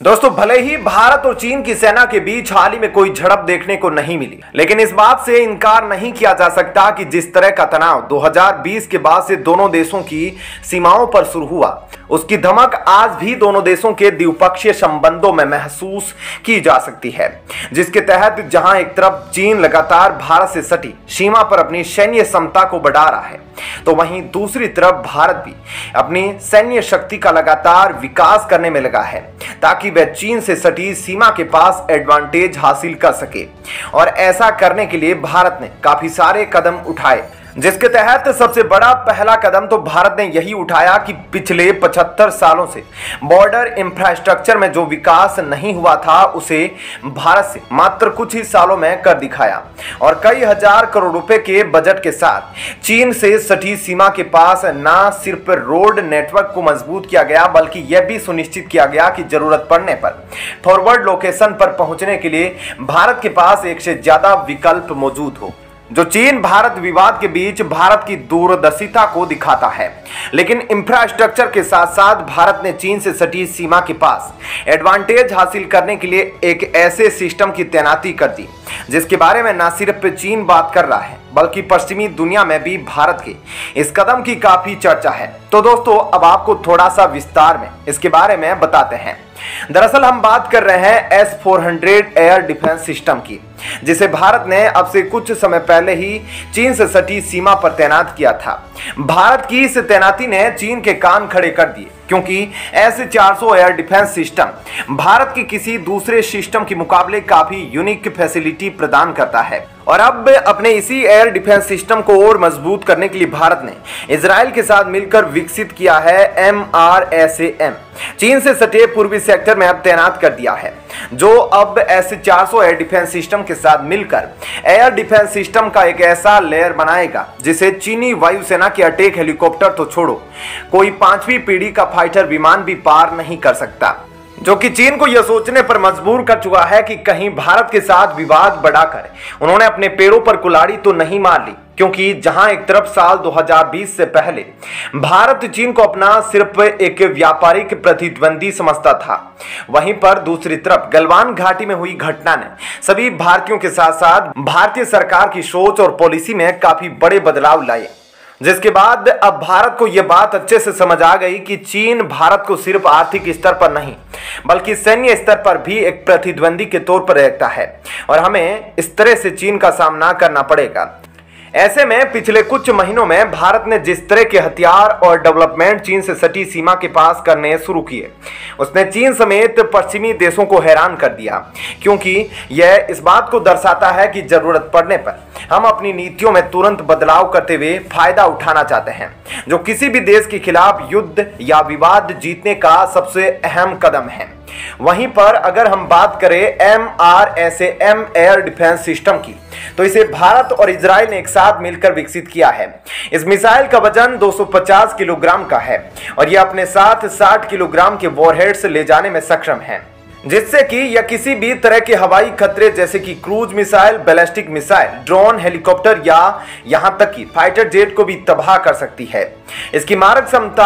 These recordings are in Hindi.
दोस्तों, भले ही भारत और चीन की सेना के बीच हाल ही में कोई झड़प देखने को नहीं मिली, लेकिन इस बात से इनकार नहीं किया जा सकता कि जिस तरह का तनाव 2020 के बाद से दोनों देशों की सीमाओं पर शुरू हुआ, उसकी धमक आज भी दोनों देशों के द्विपक्षीय संबंधों में महसूस की जा सकती है। जिसके तहत जहां एक तरफ चीन लगातार भारत से सटी सीमा पर अपनी सैन्य क्षमता को बढ़ा रहा है, तो वहीं दूसरी तरफ भारत भी अपनी सैन्य शक्ति का लगातार विकास करने में लगा है, ताकि वह चीन से सटी सीमा के पास एडवांटेज हासिल कर सके। और ऐसा करने के लिए भारत ने काफी सारे कदम उठाए, जिसके तहत सबसे बड़ा पहला कदम तो भारत ने यही उठाया कि पिछले 75 सालों से बॉर्डर इंफ्रास्ट्रक्चर में जो विकास नहीं हुआ था, उसे भारत से मात्र कुछ ही सालों में कर दिखाया। और कई हजार करोड़ रुपए के बजट के साथ चीन से सटी सीमा के पास न सिर्फ रोड नेटवर्क को मजबूत किया गया, बल्कि यह भी सुनिश्चित किया गया कि जरूरत पड़ने पर फॉरवर्ड लोकेशन पर पहुंचने के लिए भारत के पास एक से ज्यादा विकल्प मौजूद हो, जो चीन भारत विवाद के बीच भारत की दूरदर्शिता को दिखाता है। लेकिन इंफ्रास्ट्रक्चर के साथ साथ भारत ने चीन से सटी सीमा के पास एडवांटेज हासिल करने के लिए एक ऐसे सिस्टम की तैनाती कर दी, जिसके बारे में न सिर्फ चीन बात कर रहा है, बल्कि पश्चिमी दुनिया में भी भारत के इस कदम की काफी चर्चा है। तो दोस्तों, अब आपको थोड़ा सा विस्तार में इसके बारे में बताते हैं। दरअसल हम बात कर रहे हैं S-400 एयर डिफेंस सिस्टम की, जिसे भारत ने अब से कुछ समय पहले ही चीन से सटी सीमा पर तैनात किया था। भारत की इस तैनाती ने चीन के कान खड़े कर दिए, क्योंकि S-400 air defence system Bharat की किसी दूसरे सिस्टम के मुकाबले काफी यूनिक फैसिलिटी प्रदान करता है। और अब अपने इसी एयर डिफेंस सिस्टम को और मजबूत करने के लिए भारत ने इजराइल के साथ मिलकर विकसित किया है MRSAM, चीन से सटे पूर्वी सेक्टर में अब तैनात कर दिया है, जो अब S-400 एयर डिफेंस सिस्टम के साथ मिलकर एयर डिफेंस सिस्टम का एक ऐसा लेयर बनाएगा जिसे चीनी वायुसेना के अटैक हेलीकॉप्टर तो छोड़ो, कोई 5वीं पीढ़ी का फाइटर विमान भी पार नहीं कर सकता। जो कि चीन को यह सोचने पर मजबूर कर चुका है कि कहीं भारत के साथ विवाद बढ़ाकर उन्होंने अपने पैरों पर कुल्हाड़ी तो नहीं मार ली, क्योंकि जहां एक तरफ साल 2020 से पहले भारत चीन को अपना सिर्फ एक व्यापारिक प्रतिद्वंदी समझता था, वहीं पर दूसरी तरफ गलवान घाटी में हुई घटना ने सभी भारतीयों के साथ साथ भारतीय सरकार की सोच और पॉलिसी में काफी बड़े बदलाव लाए। जिसके बाद अब भारत को यह बात अच्छे से समझ आ गई कि चीन भारत को सिर्फ आर्थिक स्तर पर नहीं, बल्कि सैन्य स्तर पर भी एक प्रतिद्वंदी के तौर पर देखता है, और हमें इस तरह से चीन का सामना करना पड़ेगा। ऐसे में पिछले कुछ महीनों में भारत ने जिस तरह के हथियार और डेवलपमेंट चीन से सटी सीमा के पास करने शुरू किए, उसने चीन समेत पश्चिमी देशों को हैरान कर दिया, क्योंकि यह इस बात को दर्शाता है कि जरूरत पड़ने पर हम अपनी नीतियों में तुरंत बदलाव करते हुए फायदा उठाना चाहते हैं, जो किसी भी देश के खिलाफ युद्ध या विवाद जीतने का सबसे अहम कदम है। वहीं पर अगर हम बात करें MRSAM एयर डिफेंस सिस्टम की, तो इसे भारत और इजराइल ने एक साथ मिलकर विकसित किया है। इस मिसाइल का वजन 250 किलोग्राम का है, और यह अपने साथ 60 किलोग्राम के वॉरहेड्स ले जाने में सक्षम है, जिससे कि यह किसी भी तरह के हवाई खतरे जैसे कि cruise missile, ballistic missile, drone, helicopter या यहां तक कि फाइटर जेट को भी तबाह कर सकती है। इसकी मारक क्षमता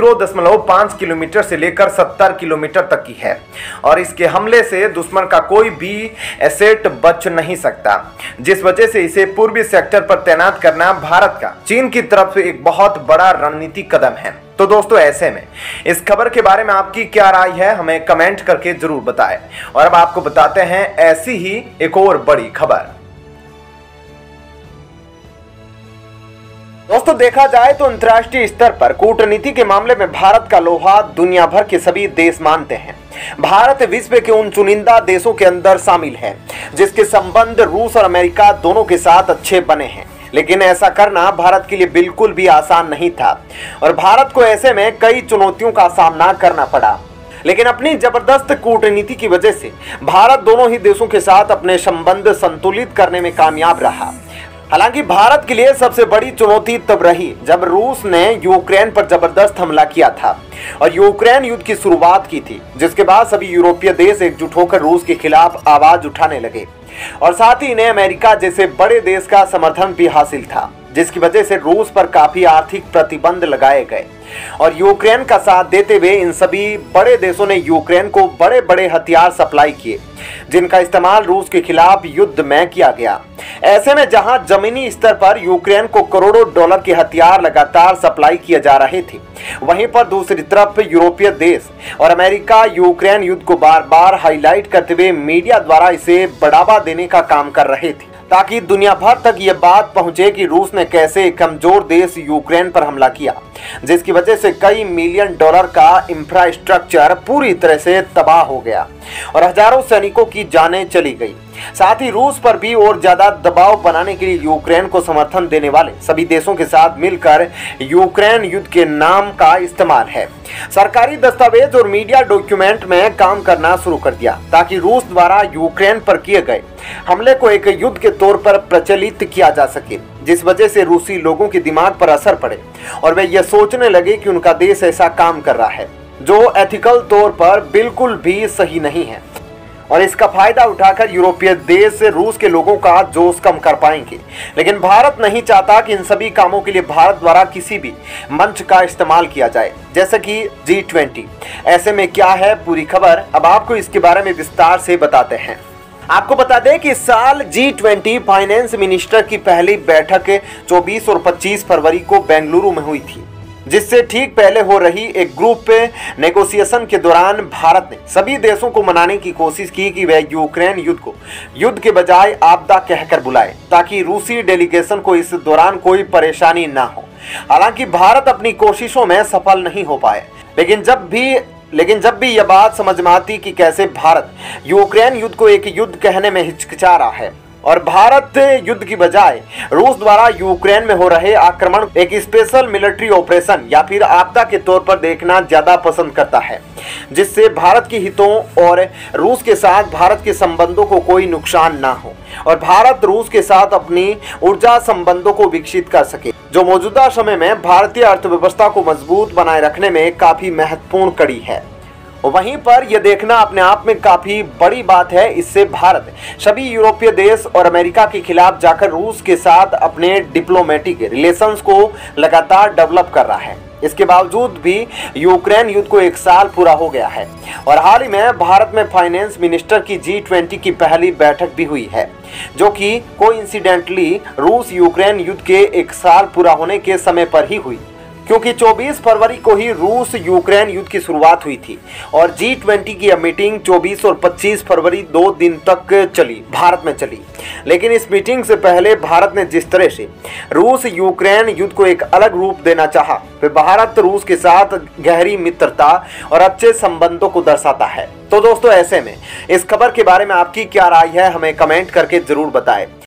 0.5 किलोमीटर से लेकर 70 किलोमीटर तक की है, और इसके हमले से दुश्मन का कोई भी एसेट बच नहीं सकता, जिस वजह से इसे पूर्वी सेक्टर पर तैनात करना भारत का चीन की तरफ से एक बहुत बड़ा रणनीतिक कदम है। तो दोस्तों, ऐसे में इस खबर के बारे में आपकी क्या राय है, हमें कमेंट करके जरूर बताएं। और अब आपको बताते हैं ऐसी ही एक और बड़ी खबर। दोस्तों, देखा जाए तो अंतर्राष्ट्रीय स्तर पर कूटनीति के मामले में भारत का लोहा दुनिया भर के सभी देश मानते हैं। भारत विश्व के उन चुनिंदा देशों के अंदर शामिल है जिसके संबंध रूस और अमेरिका दोनों के साथ अच्छे बने हैं, लेकिन ऐसा करना भारत के लिए बिल्कुल भी आसान नहीं था, और भारत को ऐसे में कई चुनौतियों का सामना करना पड़ा। लेकिन अपनी जबरदस्त कूटनीति की वजह से भारत दोनों ही देशों के साथ अपने संबंध संतुलित करने में कामयाब रहा। हालांकि भारत के लिए सबसे बड़ी चुनौती तब रही जब रूस ने यूक्रेन पर जबरदस्त हमला किया था और यूक्रेन युद्ध की शुरुआत की थी, जिसके बाद सभी यूरोपीय देश एकजुट होकर रूस के खिलाफ आवाज उठाने लगे, और साथ ही इन्हें अमेरिका जैसे बड़े देश का समर्थन भी हासिल था। जिसकी वजह से रूस पर काफी आर्थिक प्रतिबंध लगाए गए और यूक्रेन का साथ देते हुए इन सभी बड़े देशों ने यूक्रेन को बड़े बड़े हथियार सप्लाई किए, जिनका इस्तेमाल रूस के खिलाफ युद्ध में किया गया। ऐसे में जहां जमीनी स्तर पर यूक्रेन को करोड़ों डॉलर के हथियार लगातार सप्लाई किए जा रहे थे, वहीं पर दूसरी तरफ यूरोपीय देश और अमेरिका यूक्रेन युद्ध को बार बार हाईलाइट करते हुए मीडिया द्वारा इसे बढ़ावा देने का काम कर रहे थे, ताकि दुनिया भर तक ये बात पहुंचे कि रूस ने कैसे एक कमजोर देश यूक्रेन पर हमला किया, जिसकी वजह से कई मिलियन डॉलर का इंफ्रास्ट्रक्चर पूरी तरह से तबाह हो गया और हजारों सैनिकों की जानें चली गई। साथ ही रूस पर भी और ज्यादा दबाव बनाने के लिए यूक्रेन को समर्थन देने वाले सभी देशों के साथ मिलकर यूक्रेन युद्ध के नाम का इस्तेमाल है सरकारी दस्तावेज और मीडिया डॉक्यूमेंट में काम करना शुरू कर दिया, ताकि रूस द्वारा यूक्रेन पर किए गए हमले को एक युद्ध के तौर पर प्रचलित किया जा सके, जिस वजह से रूसी लोगों के दिमाग पर असर पड़े और वे यह सोचने लगे कि उनका देश ऐसा काम कर रहा है जो एथिकल तौर पर बिल्कुल भी सही नहीं है और इसका फायदा उठाकर यूरोपीय देश रूस के लोगों का जोश कम कर पाएंगे। लेकिन भारत नहीं चाहता कि इन सभी कामों के लिए भारत द्वारा किसी भी मंच का इस्तेमाल किया जाए, जैसे कि G20। ऐसे में क्या है पूरी खबर, अब आपको इसके बारे में विस्तार से बताते हैं। आपको बता दें कि इस साल G20 फाइनेंस मिनिस्टर की पहली बैठक 24 और 25 फरवरी को बेंगलुरु में हुई थी, जिससे ठीक पहले हो रही एक ग्रुप नेगोशिएशन के दौरान भारत ने सभी देशों को मनाने की कोशिश की कि वह यूक्रेन युद्ध को युद्ध के बजाय आपदा कहकर बुलाए, ताकि रूसी डेलीगेशन को इस दौरान कोई परेशानी ना हो। हालांकि भारत अपनी कोशिशों में सफल नहीं हो पाए, लेकिन जब भी यह बात समझ में आती कि कैसे भारत यूक्रेन युद्ध को एक युद्ध कहने में हिचकिचा रहा है और भारत युद्ध की बजाय रूस द्वारा यूक्रेन में हो रहे आक्रमण एक स्पेशल मिलिट्री ऑपरेशन या फिर आपदा के तौर पर देखना ज्यादा पसंद करता है, जिससे भारत के हितों और रूस के साथ भारत के संबंधों को कोई नुकसान ना हो और भारत रूस के साथ अपनी ऊर्जा संबंधों को विकसित कर सके, जो मौजूदा समय में भारतीय अर्थव्यवस्था को मजबूत बनाए रखने में काफी महत्वपूर्ण कड़ी है। वहीं पर यह देखना अपने आप में काफी बड़ी बात है। इससे भारत सभी यूरोपीय देश और अमेरिका के खिलाफ जाकर रूस के साथ अपने डिप्लोमेटिक रिलेशंस को लगातार डेवलप कर रहा है। इसके बावजूद भी यूक्रेन युद्ध को एक साल पूरा हो गया है और हाल ही में भारत में फाइनेंस मिनिस्टर की G20 की पहली बैठक भी हुई है, जो कि कोइंसिडेंटली रूस यूक्रेन युद्ध के एक साल पूरा होने के समय पर ही हुई, क्योंकि 24 फरवरी को ही रूस यूक्रेन युद्ध की शुरुआत हुई थी और G20 की यह मीटिंग 24 और 25 फरवरी 2 दिन तक भारत में चली। लेकिन इस मीटिंग से पहले भारत ने जिस तरह से रूस यूक्रेन युद्ध को एक अलग रूप देना चाहा, वह भारत रूस के साथ गहरी मित्रता और अच्छे संबंधों को दर्शाता है। तो दोस्तों, ऐसे में इस खबर के बारे में आपकी क्या राय है, हमें कमेंट करके जरूर बताएं।